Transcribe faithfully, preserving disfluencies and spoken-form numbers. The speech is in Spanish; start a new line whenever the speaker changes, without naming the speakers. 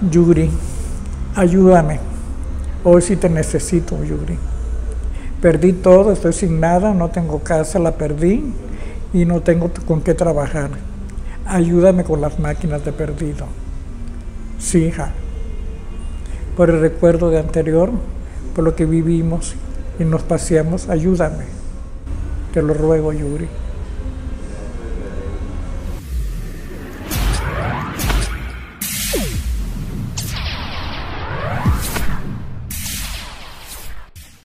Yuri, ayúdame. Hoy sí te necesito, Yuri. Perdí todo, estoy sin nada, no tengo casa, la perdí y no tengo con qué trabajar. Ayúdame con las máquinas de perdido. Sí, hija. Por el recuerdo de anterior, por lo que vivimos y nos paseamos, ayúdame. Te lo ruego, Yuri.